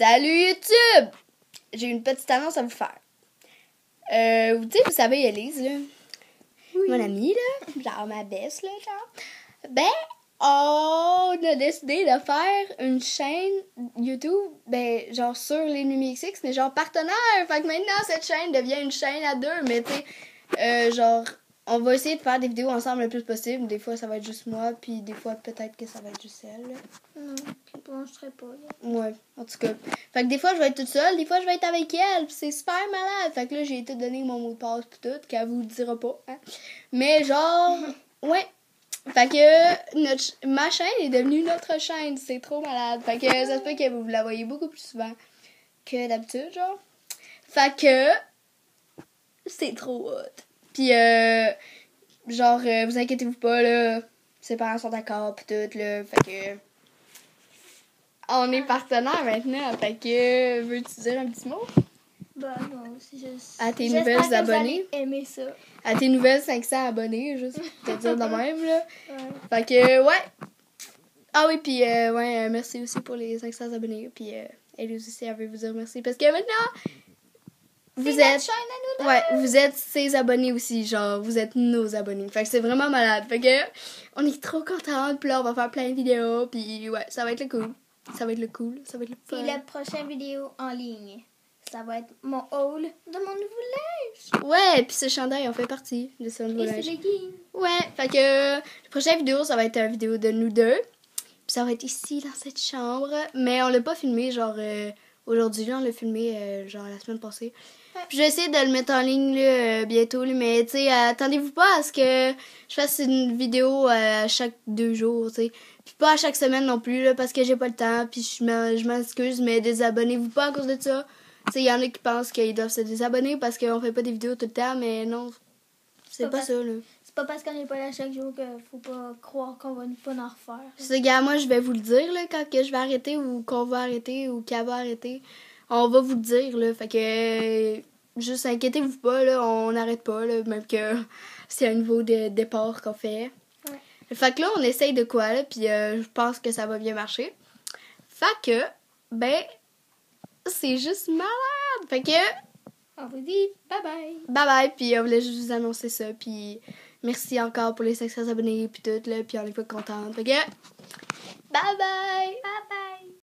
Salut YouTube! J'ai une petite annonce à vous faire. Vous savez Élise, là? Oui. Mon amie, là, genre ma best, là, genre. Ben, on a décidé de faire une chaîne YouTube, ben, genre sur lilmimixx, mais genre partenaire. Fait que maintenant, cette chaîne devient une chaîne à deux, mais tu sais, genre, on va essayer de faire des vidéos ensemble le plus possible. Des fois, ça va être juste moi, puis des fois, peut-être que ça va être juste elle, là. Non, je serai pas là. Ouais, en tout cas. Fait que des fois, je vais être toute seule, des fois, je vais être avec elle, pis c'est super malade. Fait que là, j'ai tout donné mon mot de passe pis tout, qu'elle vous le dira pas, hein. Mais genre, ouais. Fait que ma chaîne est devenue notre chaîne, c'est trop malade. Fait que ça se peut que vous la voyez beaucoup plus souvent que d'habitude, genre. Fait que c'est trop hot. Pis genre, vous inquiétez-vous pas, là, ses parents sont d'accord pis tout, là. Fait que on est partenaires maintenant, fait que veux-tu dire un petit mot? Bah non, c'est juste... À tes nouvelles abonnés. Aimer ça. À tes nouvelles 500 abonnés, juste pour te dire de même, là. Ouais. Fait que, ouais. Ah oui, puis ouais, merci aussi pour les 500 abonnés. Puis Élise aussi, elle veut vous dire merci. Parce que maintenant, vous êtes... chaîne à nous deux. Ouais, vous êtes ses abonnés aussi, genre, vous êtes nos abonnés. Fait que c'est vraiment malade. Fait que, on est trop contents. Puis là, on va faire plein de vidéos. Puis ouais, ça va être le cool. Ça va être le cool. Ça va être le fun. Puis la prochaine vidéo en ligne, ça va être mon haul de mon nouveau linge. Ouais, puis ce chandail en fait partie de ce nouveau Et linge. c'est leggings. Ouais, fait que la prochaine vidéo, ça va être une vidéo de nous deux. Puis ça va être ici, dans cette chambre. Mais on l'a pas filmé, genre, aujourd'hui. Là, on l'a filmé, genre, la semaine passée. Ouais. Puis je vais essayer de le mettre en ligne, là, bientôt. Là, mais, tu sais, attendez-vous pas à ce que je fasse une vidéo à chaque 2 jours, tu sais. Puis pas à chaque semaine non plus, là, parce que j'ai pas le temps. Puis je m'excuse, mais désabonnez-vous pas à cause de ça. Tu sais, il y en a qui pensent qu'ils doivent se désabonner parce qu'on fait pas des vidéos tout le temps, mais non, c'est pas ça, là. C'est pas parce qu'on n'est pas là chaque jour qu'il faut pas croire qu'on va pas en refaire. C'est gars, moi, je vais vous le dire, là, quand que je vais arrêter ou qu'on va arrêter ou qu'elle va arrêter. On va vous le dire, là. Fait que, juste inquiétez-vous pas, là, on n'arrête pas, là, même que c'est un nouveau départ qu'on fait. Ouais. Fait que là, on essaye de quoi, là, puis je pense que ça va bien marcher. Fait que, ben... c'est juste malade. Fait que on vous dit bye bye. Bye bye. Puis on voulait juste vous annoncer ça. Puis merci encore pour les 500 abonnés. Puis tout là. Puis on est pas contente. Fait que bye bye. Bye bye.